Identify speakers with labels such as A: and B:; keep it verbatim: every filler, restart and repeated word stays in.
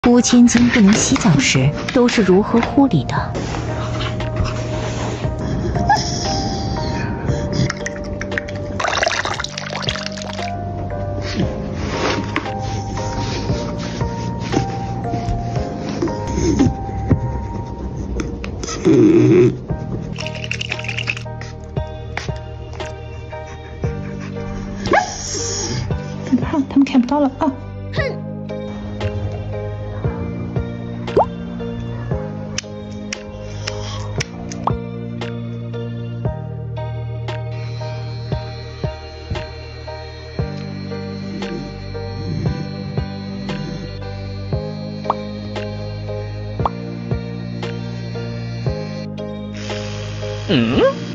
A: 乌千金不能洗澡时都是如何护理的？
B: 哈，他们看不到了啊！哼。
C: 嗯。